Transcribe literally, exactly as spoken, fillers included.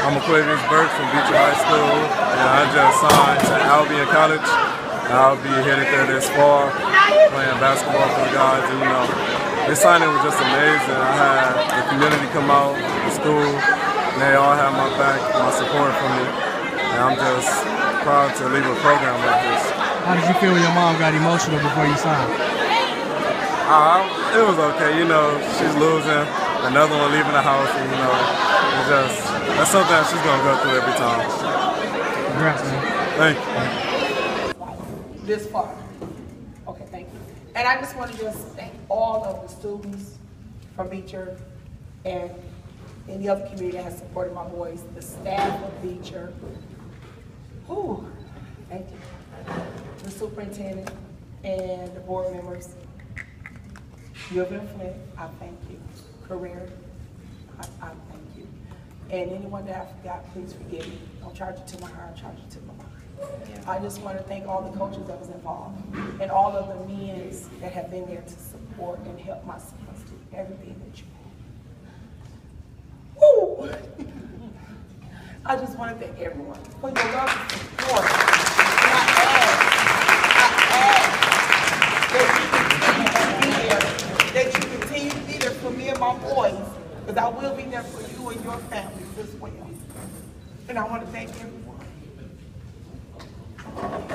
I'm Aquavius Burks from Beecher High School, and I just signed to Albion College. And I'll be headed there this fall, playing basketball for the guys. And you know, this signing was just amazing. I had the community come out, the school, and they all have my back, my support from me. And I'm just proud to leave a program like this. How did you feel when your mom got emotional before you signed? Uh, it was okay. You know, she's losing, another one leaving the house, and you know, it's just, that's something that she's going to go through every time. Congrats, man. Thank you. This far. Okay, thank you. And I just want to just thank all of the students from Beecher and any other community that has supported my voice, the staff of Beecher. Ooh, thank you. The superintendent and the board members. U of M Flint, I thank you. Career, I, I thank you. And anyone that I forgot, please forgive me. Don't charge it to my heart, charge it to my mind. I just want to thank all the coaches that was involved and all of the men that have been there to support and help my sons do everything that you want. Woo! I just want to thank everyone for your love and support. And I ask, I ask that you continue to be there, that you continue to be there for me and my boys, because I will be there for you and your families as well. And I want to thank everyone.